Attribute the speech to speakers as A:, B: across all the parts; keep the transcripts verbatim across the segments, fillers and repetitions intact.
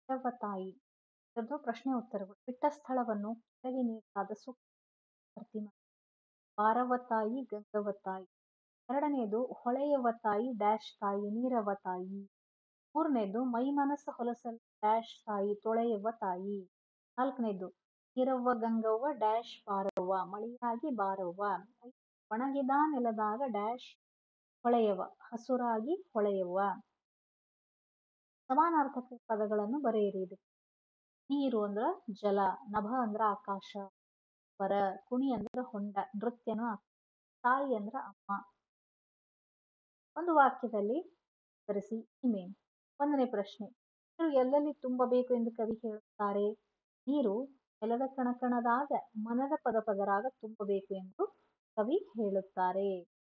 A: ದೇವತಾಯಿ ಇದ್ರದ್ದು ಪ್ರಶ್ನೆ ಉತ್ತರಗಳು. ಬಿಟ್ಟ ಸ್ಥಳವನ್ನು ಕೆಳಗೆ ನೀಡಲಾದ ಸೂಕ್ತ ಭರ್ತಿ ಮಾಡಿ. ಬಾರವ ತಾಯಿ ಗಂಗವ್ವ ತಾಯಿ. ಎರಡನೆಯದು ಹೊಳೆಯವ ತಾಯಿ ಡ್ಯಾಶ್ ತಾಯಿ ನೀರವ ತಾಯಿ. ಮೂರನೇದು ಮೈ ಮನಸ್ಸು ಹೊಲಸಲು ಡ್ಯಾಶ್ ತಾಯಿ ತೊಳೆಯವ ತಾಯಿ. ನಾಲ್ಕನೇದು ನೀರವ್ವ ಗಂಗವ್ವ ಡ್ಯಾಶ್ ಬಾರವ್ವ ಮಳೆಯಾಗಿ ಬಾರವ್ವ. ಒಣಗಿದ ನೆಲದಾಗ ಡ್ಯಾಶ್ ಹೊಳೆಯವ ಹಸುರಾಗಿ ಹೊಳೆಯವ್ವ. ಸಮಾನಾರ್ಥಕ ಪದಗಳನ್ನು ಬರೆಯಿರಿ. ಇದಕ್ಕೆ ನೀರು ಅಂದ್ರ ಜಲ, ನಭ ಅಂದ್ರ ಆಕಾಶ, ವರ ಕುಣಿ ಅಂದ್ರ ಹೊಂಡ, ನೃತ್ಯನು ಆಕಾಶ, ತಾಯಿ ಅಂದ್ರ ಅಮ್ಮ. ಒಂದು ವಾಕ್ಯದಲ್ಲಿ ಉತ್ತರಿಸಿ. ಇಮೇನ್. ಒಂದನೇ ಪ್ರಶ್ನೆ, ನೀರು ಎಲ್ಲೆಲ್ಲಿ ತುಂಬಬೇಕು ಎಂದು ಕವಿ ಹೇಳುತ್ತಾರೆ? ನೀರು ನೆಲದ ಕಣಕಣದಾಗ ಮನದ ಪದ ಪದರಾಗ ತುಂಬಬೇಕು ಎಂದು ಕವಿ ಹೇಳುತ್ತಾರೆ.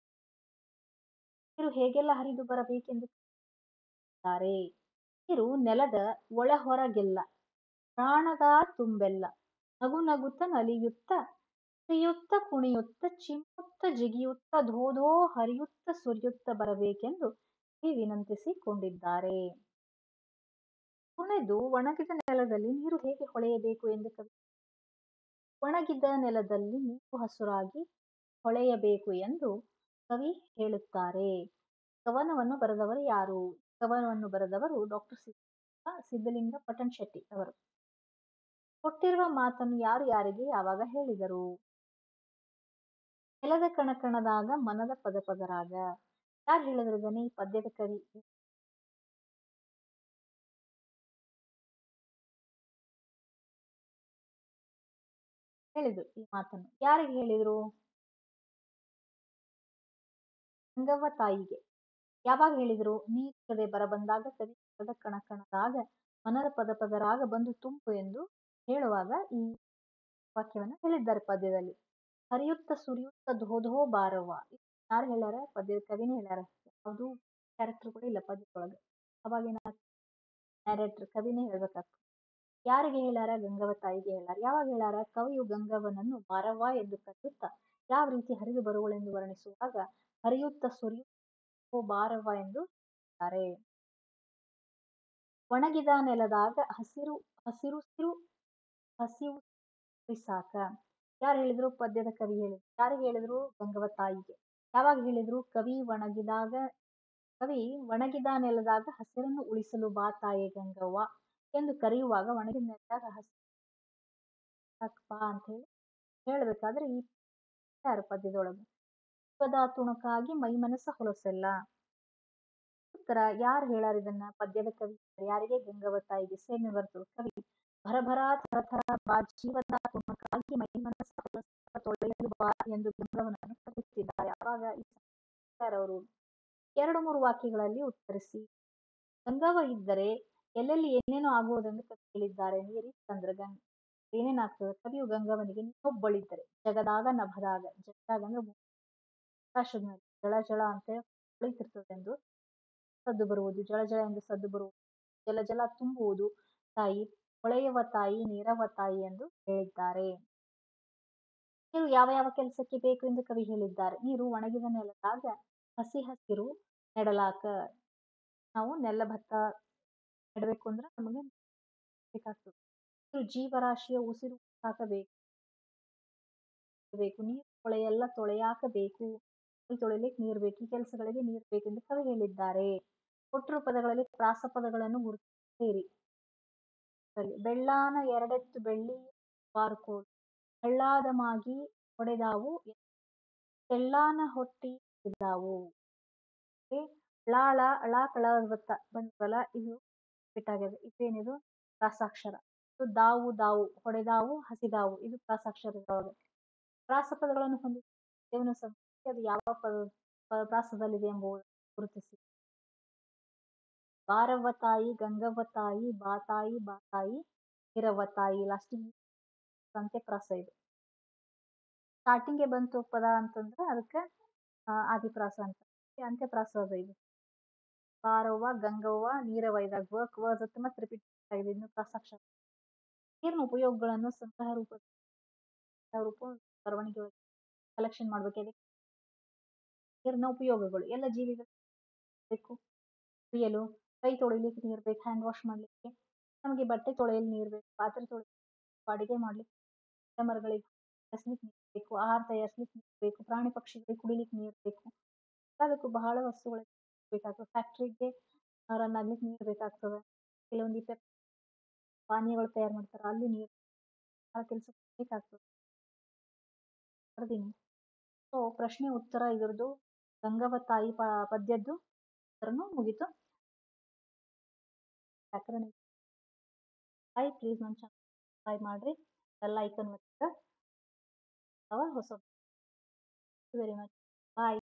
A: ನೀರು ಹೇಗೆಲ್ಲ ಹರಿದು ಬರಬೇಕೆಂದು ಹೇಳುತ್ತಾರೆ? ನೀರು ನೆಲದ ಒಳ ಹೊರಗೆಲ್ಲ ಪ್ರಾಣದ ತುಂಬೆಲ್ಲ ನಗು ನಗುತ್ತ ನಲಿಯುತ್ತ ಹರಿಯುತ್ತ ಕುಣಿಯುತ್ತ ಚಿಮ್ಮುತ್ತ ಜಿಗಿಯುತ್ತ ಧೋಧೋ ಹರಿಯುತ್ತ ಸುರಿಯುತ್ತ ಬರಬೇಕೆಂದು ಕವಿ ವಿನಂತಿಸಿಕೊಂಡಿದ್ದಾರೆ. ಮೂರನೇದು, ಒಣಗಿದ ನೆಲದಲ್ಲಿ ನೀರು ಹೇಗೆ ಹೊಳೆಯಬೇಕು ಎಂದು ಕವಿ. ಒಣಗಿದ ನೆಲದಲ್ಲಿ ನೀರು ಹಸುರಾಗಿ ಹೊಳೆಯಬೇಕು ಎಂದು ಕವಿ ಹೇಳುತ್ತಾರೆ. ಕವನವನ್ನು ಬರೆದವರು ಯಾರು? ಕವನವನ್ನು ಬರೆದವರು ಡಾಕ್ಟರ್ ಸಿದ್ಧಲಿಂಗ ಪಟ್ಟಣ ಶೆಟ್ಟಿ ಅವರು. ಕೊಟ್ಟಿರುವ ಮಾತನ್ನು ಯಾರು ಯಾರಿಗೆ ಯಾವಾಗ ಹೇಳಿದರು? ನೆಲದ ಕಣಕಣದಾಗ ಮನದ ಪದ ಪದರಾಗ. ಯಾರು ಹೇಳಿದ್ರು ಇದನ್ನ? ಈ ಪದ್ಯದ ಕವಿ ಹೇಳಿದ್ರು ಈ ಮಾತನ್ನು. ಯಾರಿಗೆ ಹೇಳಿದ್ರು? ಗಂಗವ್ವ ತಾಯಿಗೆ. ಯಾವಾಗ ಹೇಳಿದ್ರು? ನೀರಿಲ್ಲದೆ ಬರ ಬಂದಾಗ ಕವಿ ನೆಲದ ಕಣಕಣದಾಗ ಮನದ ಪದ ಪದರಾಗ ಬಂದು ತುಂಬು ಎಂದು ಹೇಳುವಾಗ ಈ ವಾಕ್ಯವನ್ನು ಹೇಳಿದ್ದಾರೆ ಪದ್ಯದಲ್ಲಿ. ಹರಿಯುತ್ತ ಸುರಿಯುತ್ತ ಧೋಧೋ ಬಾರವ್ವ. ಯಾರು ಹೇಳ್ಯಾರ? ಪದ್ಯದ ಕವಿನೇ ಹೇಳ್ಯಾರ. ಯಾವುದು ಕ್ಯಾರೆಕ್ಟರ್ ಕೂಡ ಇಲ್ಲ ಪದ್ಯದೊಳಗೆ. ಅವಾಗೇನ ಡೈರೆಕ್ಟರ್ ಕವಿನೇ ಹೇಳ್ಬೇಕಾಗ್ತದೆ. ಯಾರಿಗೆ ಹೇಳ್ಯಾರ? ಗಂಗವ್ವ ತಾಯಿಗೆ ಹೇಳ್ಯಾರ. ಯಾವಾಗ ಹೇಳ್ಯಾರ? ಕವಿಯು ಗಂಗವ್ವನನ್ನು ಬಾರವ್ವ ಎಂದು ಕರೆಯುತ್ತಾ ಯಾವ ರೀತಿ ಹರಿದು ಬರುವಳೆಂದು ವರ್ಣಿಸುವಾಗ ಹರಿಯುತ್ತ ಸುರಿಯುತ್ತ ಬಾರವ್ವ ಎಂದು ಹೇಳ್ತಾರೆ. ಒಣಗಿದ ನೆಲದಾಗ ಹಸಿರು ಹಸಿರು ಸಿರು ಹಸಿವು ಸಾಕ. ಯಾರು ಹೇಳಿದ್ರು? ಪದ್ಯದ ಕವಿ ಹೇಳಿದ್ರು. ಯಾರಿಗೆ ಹೇಳಿದ್ರು? ಗಂಗವ್ವ ತಾಯಿಗೆ. ಯಾವಾಗ ಹೇಳಿದ್ರು? ಕವಿ ಒಣಗಿದಾಗ ಕವಿ ಒಣಗಿದ ನೆಲದಾಗ ಹಸಿರನ್ನು ಉಳಿಸಲು ಬಾ ತಾಯಿ ಗಂಗವ್ವ ಎಂದು ಕರೆಯುವಾಗ ಒಣಗಿದ ನೆಲದಾಗ ಹಸಿರು ಬಾ ಅಂತ ಹೇಳಿ ಹೇಳ್ಬೇಕಾದ್ರೆ ಈ ಯಾರು ಪದ್ಯದೊಳಗೆ ವಿಶ್ವದ ತುಣುಕಾಗಿ ಮೈ ಮನಸ್ಸ ಹೊಲಸೆಲ್ಲ. ಉತ್ತರ ಯಾರು ಹೇಳಾರ ಇದನ್ನ? ಪದ್ಯದ ಕವಿ. ಯಾರಿಗೆ? ಗಂಗವ್ವ ತಾಯಿಗೆ. ಸೇಮೆ ಬರ್ತದೆ. ಕವಿ ಭರಭರ ಥರ ಥರ ಬಾ ಜೀವದ ತುಣುಕಾಗಿ ಮೈ ಮನಸ್ಸ ತೊಳೆಯಲು ಬಾ ಎಂದು ಗಂಗವ್ವನನ್ನು ಕರೆಯುತ್ತಿದ್ದಾರೆ. ಅವಾಗ ಅವರು ಎರಡು ಮೂರು ವಾಕ್ಯಗಳಲ್ಲಿ ಉತ್ತರಿಸಿ. ಗಂಗವ್ವ ಇದ್ದರೆ ಎಲ್ಲೆಲ್ಲಿ ಏನೇನೋ ಆಗುವುದೆಂದು ಕವಿ ಹೇಳಿದ್ದಾರೆ. ನೀರಿತ್ತಂದ್ರೆ ಗಂಗ ಏನೇನಾಗ್ತದೆ? ಕವಿಯು ಗಂಗವ್ವನಿಗೆ ನೀನೊಬ್ಬಳಿದ್ದರೆ ಜಗದಾಗ ನಭದಾಗ, ಜಗದಾಗ ಅಂದ್ರೆ ಆಕಾಶದ ಮೇಲೆ ಜಳ ಜಳ ಅಂತ ಹೊಳಿತಿರ್ತದೆ ಎಂದು ಸದ್ದು ಬರುವುದು, ಜಳ ಜಳ ಎಂದು ಸದ್ದು ಬರುವುದು, ಜಲ ಜಲ ತುಂಬುವುದು ತಾಯಿ, ಹೊಳೆಯವ ತಾಯಿ ನೀರವ ತಾಯಿ ಎಂದು ಹೇಳಿದ್ದಾರೆ. ನೀರು ಯಾವ ಯಾವ ಕೆಲಸಕ್ಕೆ ಬೇಕು ಎಂದು ಕವಿ ಹೇಳಿದ್ದಾರೆ? ನೀರು ಒಣಗಿದ ನೆಲದಾಗ ಹಸಿ ಹಸಿರು ನೆಡಲಾಕ. ನಾವು ನೆಲ ಭತ್ತ ನೆಡಬೇಕು ಅಂದ್ರೆ ನಮಗೆ ಬೇಕಾಗ್ತದೆ. ನೀರು ಜೀವರಾಶಿಯ ಉಸಿರು ಹಾಕಬೇಕು. ನೀರು ತೊಳೆಯೆಲ್ಲ ತೊಳೆಯಾಕಬೇಕು. ಕೈ ತೊಳೆಯಲಿಕ್ಕೆ ನೀರು ಬೇಕು. ಈ ಕೆಲಸಗಳಿಗೆ ನೀರು ಬೇಕೆಂದು ಕವಿ ಹೇಳಿದ್ದಾರೆ. ಕೊಟ್ಟಿರುವ ಪದಗಳಲ್ಲಿ ಪ್ರಾಸ ಪದಗಳನ್ನು ಗುರುತಿಸಿರಿ. ಬೆಳ್ಳಾನ ಎರಡೆತ್ತು ಬೆಳ್ಳಿ ಬಾರ್ಕೋಡು ಹಳ್ಳಾದ ಮಾಗಿ ಹೊಡೆದಾವು ತೆಳ್ಳಾನ ಹೊಟ್ಟಿ ಇದ್ದಾವು. ಳಾಳ ಅಳ ಕಳ ಬತ್ತ ಬಂದ್ವಲ್ಲ ಇದು ಬಿಟ್ಟಾಗಿದೆ. ಇದೇನಿದು? ಪ್ರಾಸಾಕ್ಷರ. ಇದು ದಾವು ದಾವು ಹೊಡೆದಾವು ಹಸಿದಾವು ಇದು ಪ್ರಾಸಾಕ್ಷರದೊಳಗೆ. ಪ್ರಾಸ ಪದಗಳನ್ನು ಹೊಂದಿದ್ದೇವನ ಸಂಸ್ಕೃತಿ ಅದು ಯಾವ ಪದ ಪ್ರಾಸದಲ್ಲಿದೆ ಎಂಬುದು ಗುರುತಿಸಿ. ಬಾರವ್ವ ತಾಯಿ ಗಂಗವ್ವ ತಾಯಿ ಬಾತಾಯಿ ಬಾತಾಯಿ ನೀರವ್ವ ತಾಯಿ. ಲಾಸ್ಟಿಗೆ ಅಂತ್ಯಪ್ರಾಸ ಇದು. ಸ್ಟಾರ್ಟಿಂಗ್ಗೆ ಬಂತು ಪದ ಅಂತಂದ್ರೆ ಅದಕ್ಕೆ ಆದಿಪ್ರಾಸ ಅಂತ. ಅಂತ್ಯಪ್ರಾಸ ಅದ ಇದು. ಬಾರವ್ವ ಗಂಗವ್ವ ನೀರವ್ವ ಇದಾಗ ವರ್ಕ್ ವರ್ಸ್ ಹತ್ತು ಮತ್ತೆ ರಿಪೀಟ್ ಆಗಿದೆ. ಇನ್ನು ಪ್ರಾಸಾಕ್ಷರ. ನೀರಿನ ಉಪಯೋಗಗಳನ್ನು ಸಂಗ್ರಹ ರೂಪ ರೂಪ ಬರವಣಿಗೆ ಕಲೆಕ್ಷನ್ ಮಾಡ್ಬೇಕು. ನೀರಿನ ಉಪಯೋಗಗಳು ಎಲ್ಲ ಜೀವಿಗಳು ಬೇಕು. ಕುಡಿಯಲು, ಕೈ ತೊಳಿಲಿಕ್ಕೆ ನೀರು ಬೇಕು, ಹ್ಯಾಂಡ್ ವಾಶ್ ಮಾಡ್ಲಿಕ್ಕೆ, ನಮಗೆ ಬಟ್ಟೆ ತೊಳೆಯಲು ನೀರು ಬೇಕು, ಪಾತ್ರೆ ತೊಳೆಯಲು, ಅಡಿಗೆ ಮಾಡ್ಲಿಕ್ಕೆ, ಗಿಡ-ಮರಗಳಿಗೆ ಬೆಳೆಸ್ಲಿಕ್ಕೆ ನೀರು ಬೇಕು, ಆಹಾರ ತಯಾರಿಸ್ಲಿಕ್ಕೆ ನೀರು ಬೇಕು, ಪ್ರಾಣಿ ಪಕ್ಷಿಗಳಿಗೆ ಕುಡಿಲಿಕ್ಕೆ ನೀರು ಬೇಕು. ಎಲ್ಲದಕ್ಕೂ ಬಹಳ ವಸ್ತುಗಳಿಗೆ ಬೇಕಾಗ್ತದೆ. ಫ್ಯಾಕ್ಟ್ರಿಗೆ ರನ್ ಆಗ್ಲಿಕ್ಕೆ ನೀರು ಬೇಕಾಗ್ತದೆ. ಕೆಲವೊಂದು ಈ ಪೆಪ್ ಪಾನೀಯಗಳು ತಯಾರು ಮಾಡ್ತಾರೆ, ಅಲ್ಲಿ ನೀರು ಆ ಕೆಲ್ಸಕ್ಕೆ ಬೇಕಾಗ್ತದೆ. ಬರ್ದೀನಿ. ಸೊ ಪ್ರಶ್ನೆ ಉತ್ತರ ಇದ್ರದ್ದು ಗಂಗವ್ವ ಪ ಪದ್ಯದ್ದು ಉತ್ತರನು ಮುಗೀತು. ವ್ಯಾಕರಣ ಹಾಯ್ ಪ್ಲೀಸ್ ನನ್ನ ಚಾನಲ್ ಸಬ್ಸ್ಕ್ರೈಬ್ ಮಾಡ್ರಿ. ಬೆಲ್ ಐಕಾನ್ ಒತ್ತಿದ್ರೆ ಹೊಸ ವೆರಿ ಮಚ್ ಬಾಯ್.